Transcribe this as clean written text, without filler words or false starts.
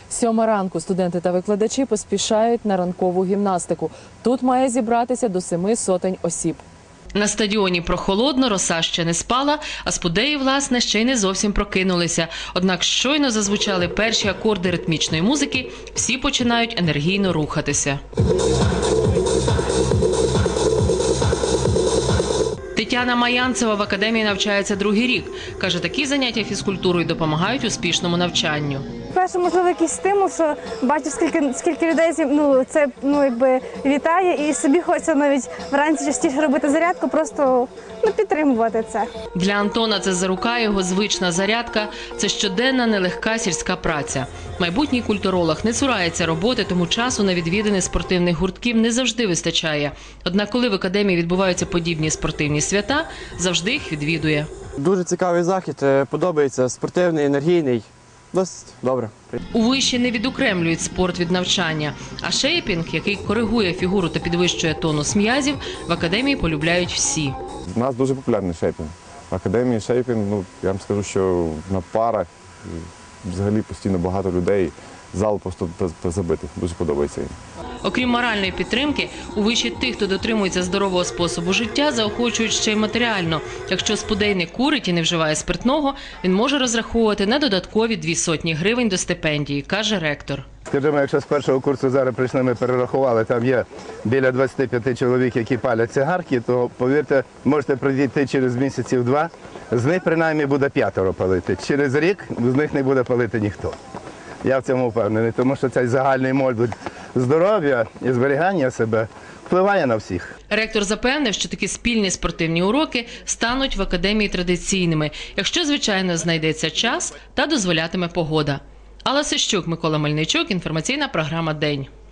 7 ранку студенти та викладачі поспішають на ранкову гімнастику. Тут має зібратися до 700 осіб. На стадіоні прохолодно, роса ще не спала, а спудеї, власне, ще й не зовсім прокинулися. Однак щойно зазвучали перші акорди ритмічної музики, всі починають енергійно рухатися. Тетяна Маянцева в академії навчається другий рік. Каже, такі заняття фізкультурою допомагають успішному навчанню. Перше, можливо, якийсь стимул, що бачу, скільки людей це вітає, і собі хочеться навіть вранці частіше робити зарядку, просто підтримувати це. Для Антона Цезарука його звична зарядка – це щоденна нелегка сільська праця. Майбутній культуролог не цурається роботи, тому часу на відвідини спортивних гуртків не завжди вистачає. Однак, коли в академії відбуваються подібні спортивні свята, завжди їх відвідує. Дуже цікавий захід, подобається, спортивний, енергійний. Досить добре. У виші не відокремлюють спорт від навчання. А шейпінг, який коригує фігуру та підвищує тонус м'язів, в академії полюбляють всі. У нас дуже популярний шейпінг. В академії шейпінг, я вам скажу, що на парах взагалі постійно багато людей. Зал просто забитий. Дуже подобається їм. Окрім моральної підтримки, у виші тих, хто дотримується здорового способу життя, заохочують ще й матеріально. Якщо спудей не курить і не вживає спиртного, він може розраховувати на додаткові 200 гривень до стипендії, каже ректор. Скажімо, якщо з першого курсу зараз прийшли, ми перерахували, там є біля 25 чоловік, які палять цигарки, то, повірте, можете пройти через місяців 2, з них принаймні буде 5 палити. Через рік з них не буде палити ніхто. Я в цьому впевнений, тому що цей загальний модуль здоров'я і зберігання себе впливає на всіх. Ректор запевнив, що такі спільні спортивні уроки стануть в академії традиційними, якщо, звичайно, знайдеться час та дозволятиме погода. Алла Сищук, Микола Мельничук, інформаційна програма «День».